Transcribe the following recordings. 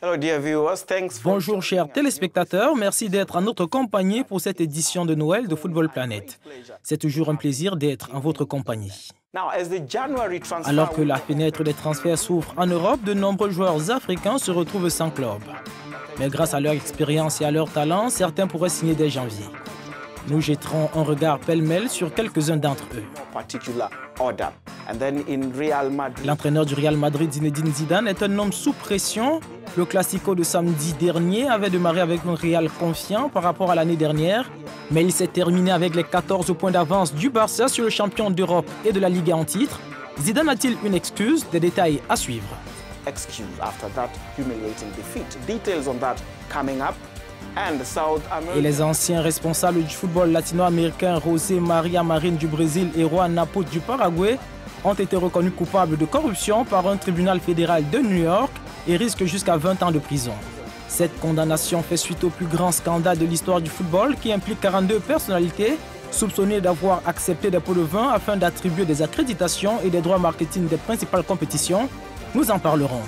Bonjour chers téléspectateurs, merci d'être en notre compagnie pour cette édition de Noël de Football Planet. C'est toujours un plaisir d'être en votre compagnie. Alors que la fenêtre des transferts s'ouvre en Europe, de nombreux joueurs africains se retrouvent sans club. Mais grâce à leur expérience et à leur talent, certains pourraient signer dès janvier. Nous jetterons un regard pêle-mêle sur quelques-uns d'entre eux. L'entraîneur du Real Madrid, Zinedine Zidane, est un homme sous pression. Le Classico de samedi dernier avait démarré avec un Real confiant par rapport à l'année dernière, mais il s'est terminé avec les 14 points d'avance du Barça sur le champion d'Europe et de la Liga en titre. Zidane a-t-il une excuse? Des détails à suivre. Et les anciens responsables du football latino-américain José María Marín du Brésil et Juan Naput du Paraguay ont été reconnus coupables de corruption par un tribunal fédéral de New York et risquent jusqu'à 20 ans de prison. Cette condamnation fait suite au plus grand scandale de l'histoire du football qui implique 42 personnalités soupçonnées d'avoir accepté des pots de vin afin d'attribuer des accréditations et des droits marketing des principales compétitions. Nous en parlerons.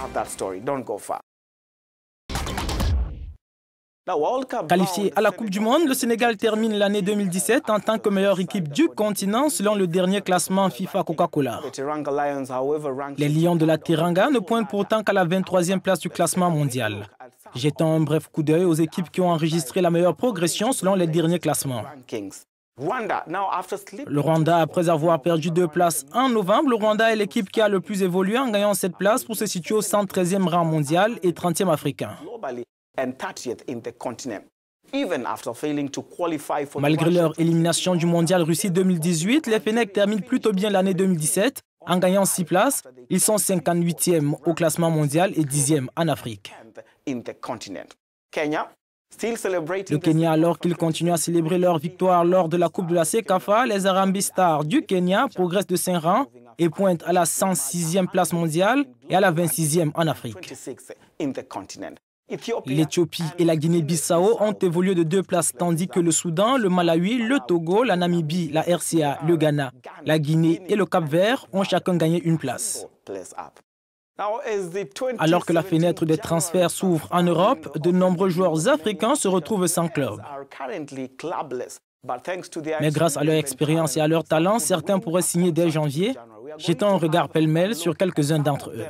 Qualifié à la Coupe du Monde, le Sénégal termine l'année 2017 en tant que meilleure équipe du continent selon le dernier classement FIFA Coca-Cola. Les Lions de la Teranga ne pointent pourtant qu'à la 23e place du classement mondial. Jetons un bref coup d'œil aux équipes qui ont enregistré la meilleure progression selon les derniers classements. Le Rwanda, après avoir perdu 2 places en novembre, le Rwanda est l'équipe qui a le plus évolué en gagnant cette place pour se situer au 113e rang mondial et 30e africain. Malgré leur élimination du Mondial Russie 2018, les Fennecs terminent plutôt bien l'année 2017. En gagnant 6 places, ils sont 58e au classement mondial et 10e en Afrique. Le Kenya, alors qu'ils continuent à célébrer leur victoire lors de la Coupe de la CECAFA, les Harambee Stars du Kenya progressent de 5 rangs et pointent à la 106e place mondiale et à la 26e en Afrique. L'Éthiopie et la Guinée-Bissau ont évolué de 2 places tandis que le Soudan, le Malawi, le Togo, la Namibie, la RCA, le Ghana, la Guinée et le Cap-Vert ont chacun gagné une place. Alors que la fenêtre des transferts s'ouvre en Europe, de nombreux joueurs africains se retrouvent sans club. Mais grâce à leur expérience et à leur talent, certains pourraient signer dès janvier. Jetons un regard pêle-mêle sur quelques-uns d'entre eux.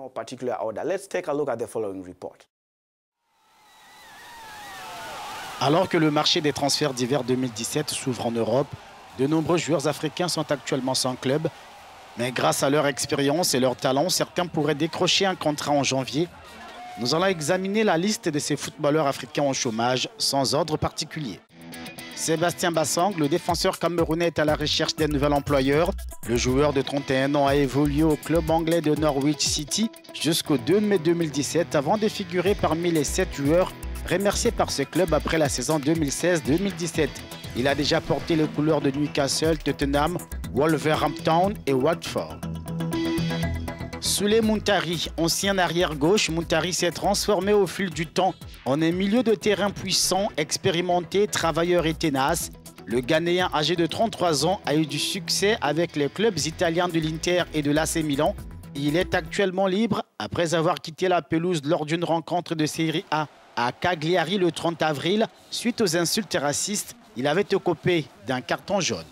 Alors que le marché des transferts d'hiver 2017 s'ouvre en Europe, de nombreux joueurs africains sont actuellement sans club. Mais grâce à leur expérience et leur talent, certains pourraient décrocher un contrat en janvier. Nous allons examiner la liste de ces footballeurs africains en chômage, sans ordre particulier. Sébastien Bassang, le défenseur camerounais, est à la recherche d'un nouvel employeur. Le joueur de 31 ans a évolué au club anglais de Norwich City jusqu'au 2 mai 2017 avant de figurer parmi les 7 joueurs remercié par ce club après la saison 2016-2017. Il a déjà porté les couleurs de Newcastle, Tottenham, Wolverhampton et Watford. Souley Muntari, ancien arrière-gauche, Muntari s'est transformé au fil du temps en un milieu de terrain puissant, expérimenté, travailleur et tenace. Le Ghanéen âgé de 33 ans a eu du succès avec les clubs italiens de l'Inter et de l'AC Milan. Il est actuellement libre après avoir quitté la pelouse lors d'une rencontre de Série A à Cagliari le 30 avril. Suite aux insultes racistes, il avait écopé d'un carton jaune.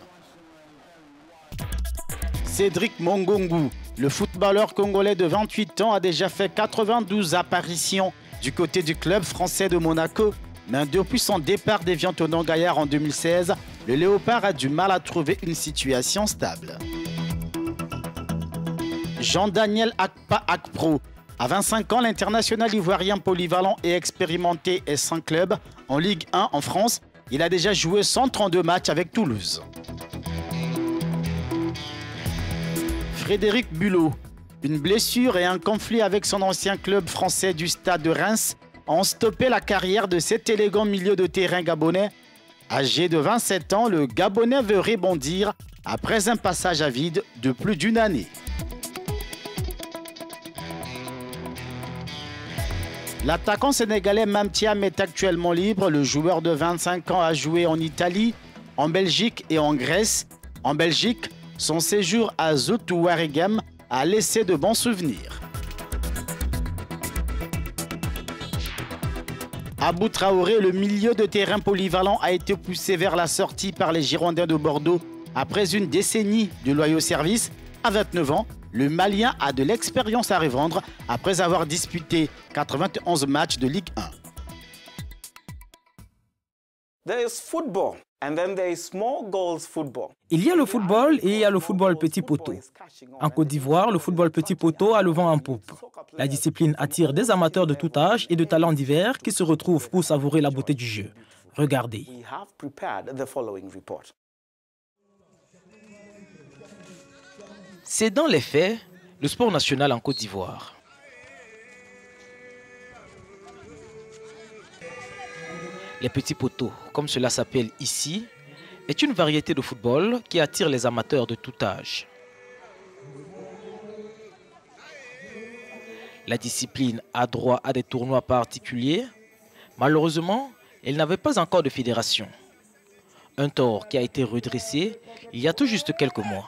Cédric Mongongu, le footballeur congolais de 28 ans, a déjà fait 92 apparitions du côté du club français de Monaco. Mais depuis son départ d'Evian Tonon Gaillard en 2016, le Léopard a du mal à trouver une situation stable. Jean-Daniel Akpa Akpro. À 25 ans, l'international ivoirien polyvalent et expérimenté est sans club en Ligue 1 en France. Il a déjà joué 132 matchs avec Toulouse. Frédéric Bulot. Une blessure et un conflit avec son ancien club français du Stade de Reims ont stoppé la carrière de cet élégant milieu de terrain gabonais. Âgé de 27 ans, le Gabonais veut rebondir après un passage à vide de plus d'une année. L'attaquant sénégalais Mamtiam est actuellement libre. Le joueur de 25 ans a joué en Italie, en Belgique et en Grèce. En Belgique, son séjour à Zout Waregem a laissé de bons souvenirs. Abou Traoré, le milieu de terrain polyvalent, a été poussé vers la sortie par les Girondins de Bordeaux. Après une décennie de loyaux services, à 29 ans, le Malien a de l'expérience à revendre après avoir disputé 91 matchs de Ligue 1. Il y a le football et il y a le football petit poteau. En Côte d'Ivoire, le football petit poteau a le vent en poupe. La discipline attire des amateurs de tout âge et de talents divers qui se retrouvent pour savourer la beauté du jeu. Regardez. C'est dans les faits le sport national en Côte d'Ivoire. Les petits poteaux, comme cela s'appelle ici, est une variété de football qui attire les amateurs de tout âge. La discipline a droit à des tournois particuliers. Malheureusement, elle n'avait pas encore de fédération. Un tort qui a été redressé il y a tout juste quelques mois.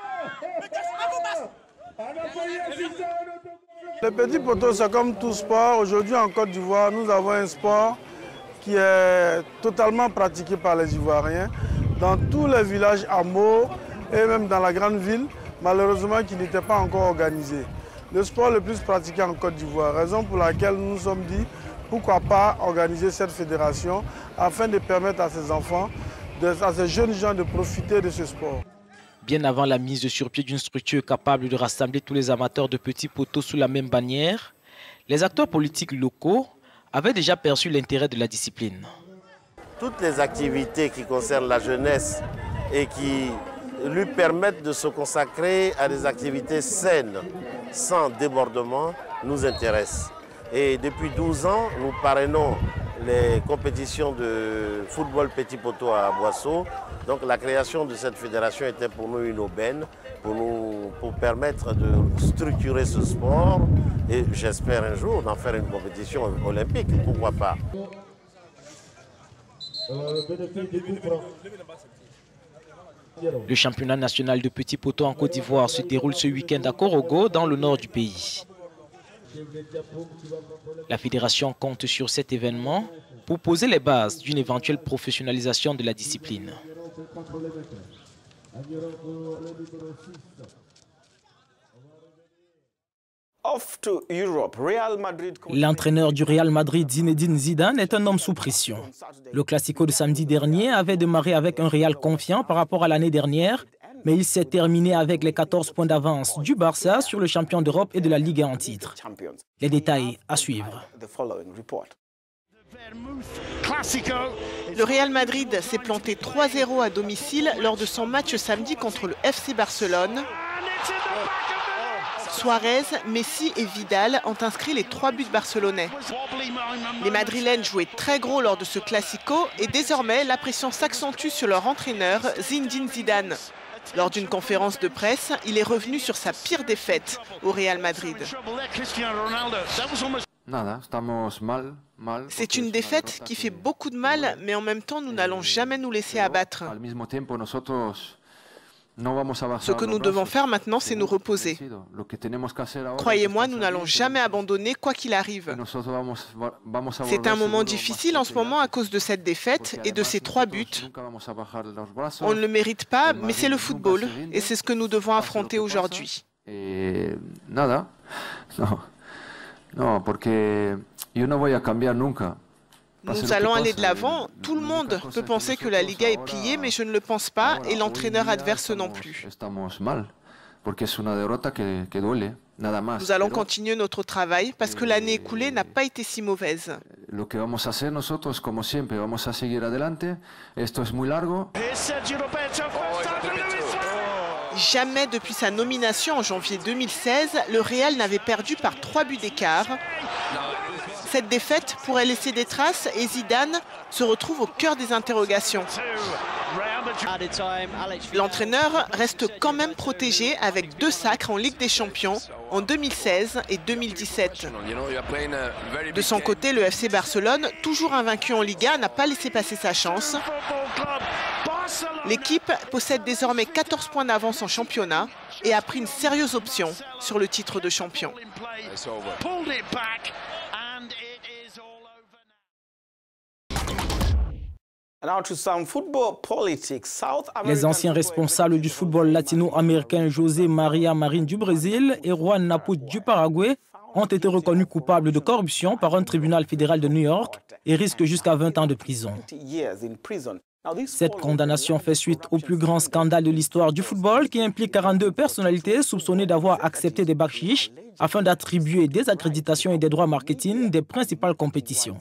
Les petits poteaux, c'est comme tout sport. Aujourd'hui en Côte d'Ivoire, nous avons un sport qui est totalement pratiqué par les Ivoiriens dans tous les villages hameaux et même dans la grande ville, malheureusement qui n'était pas encore organisé. Le sport le plus pratiqué en Côte d'Ivoire, raison pour laquelle nous nous sommes dit pourquoi pas organiser cette fédération afin de permettre à ces enfants, à ces jeunes gens de profiter de ce sport. Bien avant la mise sur pied d'une structure capable de rassembler tous les amateurs de petits poteaux sous la même bannière, les acteurs politiques locaux avaient déjà perçu l'intérêt de la discipline. Toutes les activités qui concernent la jeunesse et qui lui permettent de se consacrer à des activités saines, sans débordement, nous intéressent. Et depuis 12 ans, nous parrainons les compétitions de football petit poteau à Boisseau. Donc la création de cette fédération était pour nous une aubaine, pour permettre de structurer ce sport et j'espère un jour d'en faire une compétition olympique, pourquoi pas. Le championnat national de petits poteaux en Côte d'Ivoire se déroule ce week-end à Korogo, dans le nord du pays. La fédération compte sur cet événement pour poser les bases d'une éventuelle professionnalisation de la discipline. L'entraîneur du Real Madrid, Zinedine Zidane, est un homme sous pression. Le Classico de samedi dernier avait démarré avec un Real confiant par rapport à l'année dernière, mais il s'est terminé avec les 14 points d'avance du Barça sur le champion d'Europe et de la Ligue en titre. Les détails à suivre. Le Real Madrid s'est planté 3-0 à domicile lors de son match samedi contre le FC Barcelone. Suarez, Messi et Vidal ont inscrit les 3 buts barcelonais. Les Madrilènes jouaient très gros lors de ce Classico et désormais la pression s'accentue sur leur entraîneur Zinedine Zidane. Lors d'une conférence de presse, il est revenu sur sa pire défaite au Real Madrid. C'est une défaite qui fait beaucoup de mal, mais en même temps, nous n'allons jamais nous laisser abattre. Ce que nous devons faire maintenant, c'est nous reposer. Croyez-moi, nous n'allons jamais abandonner quoi qu'il arrive. C'est un moment difficile en ce moment à cause de cette défaite et de ces 3 buts. On ne le mérite pas, mais c'est le football et c'est ce que nous devons affronter aujourd'hui. Nous allons aller de l'avant. Tout le monde peut penser que la Liga est pliée, mais je ne le pense pas, et l'entraîneur adverse non plus. Nous allons continuer notre travail, parce que l'année écoulée n'a pas été si mauvaise. Jamais depuis sa nomination en janvier 2016, le Real n'avait perdu par 3 buts d'écart. Cette défaite pourrait laisser des traces et Zidane se retrouve au cœur des interrogations. L'entraîneur reste quand même protégé avec 2 sacres en Ligue des Champions en 2016 et 2017. De son côté, le FC Barcelone, toujours invaincu en Liga, n'a pas laissé passer sa chance. L'équipe possède désormais 14 points d'avance en championnat et a pris une sérieuse option sur le titre de champion. Les anciens responsables du football latino-américain José María Marín du Brésil et Juan Naput du Paraguay ont été reconnus coupables de corruption par un tribunal fédéral de New York et risquent jusqu'à 20 ans de prison. Cette condamnation fait suite au plus grand scandale de l'histoire du football qui implique 42 personnalités soupçonnées d'avoir accepté des bakchiches afin d'attribuer des accréditations et des droits marketing des principales compétitions.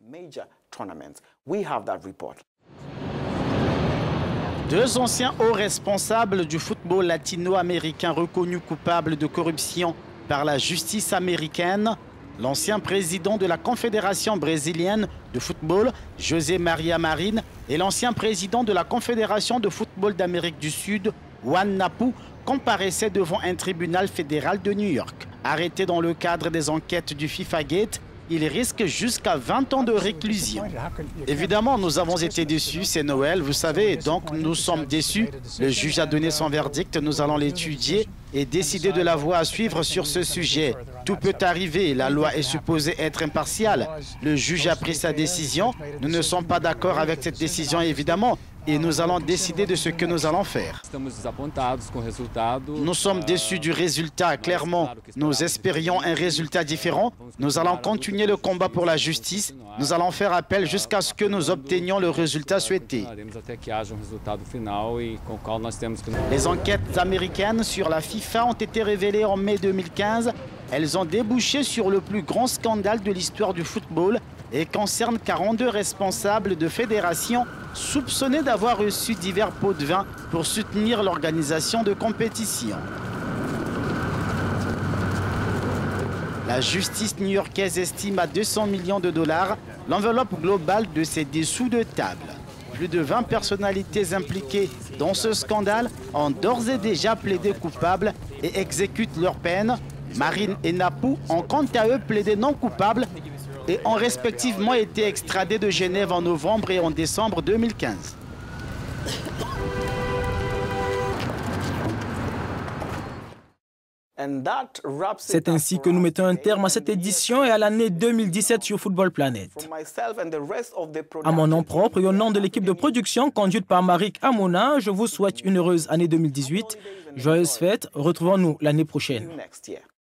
Deux anciens hauts responsables du football latino-américain reconnus coupables de corruption par la justice américaine, l'ancien président de la Confédération brésilienne de football, José María Marín, et l'ancien président de la Confédération de football d'Amérique du Sud, Juan Naput, comparaissaient devant un tribunal fédéral de New York. Arrêtés dans le cadre des enquêtes du FIFA Gate, ils risquent jusqu'à 20 ans de réclusion. Évidemment, nous avons été déçus, c'est Noël, vous savez, donc nous sommes déçus. Le juge a donné son verdict, nous allons l'étudier et décider de la voie à suivre sur ce sujet. Tout peut arriver, la loi est supposée être impartiale. Le juge a pris sa décision, nous ne sommes pas d'accord avec cette décision évidemment, et nous allons décider de ce que nous allons faire. Nous sommes déçus du résultat, clairement. Nous espérions un résultat différent. Nous allons continuer le combat pour la justice. Nous allons faire appel jusqu'à ce que nous obtenions le résultat souhaité. Les enquêtes américaines sur la FIFA ont été révélées en mai 2015. Elles ont débouché sur le plus grand scandale de l'histoire du football et concernent 42 responsables de fédérations soupçonnés d'avoir reçu divers pots de vin pour soutenir l'organisation de compétitions. La justice new-yorkaise estime à 200 millions de dollars l'enveloppe globale de ces dessous de table. Plus de 20 personnalités impliquées dans ce scandale ont d'ores et déjà plaidé coupables et exécutent leur peine. Marín et Naput ont quant à eux plaidé non coupables et ont respectivement été extradés de Genève en novembre et en décembre 2015. C'est ainsi que nous mettons un terme à cette édition et à l'année 2017 sur Football Planet. À mon nom propre et au nom de l'équipe de production conduite par Marik Amona, je vous souhaite une heureuse année 2018. Joyeuses fêtes, retrouvons-nous l'année prochaine.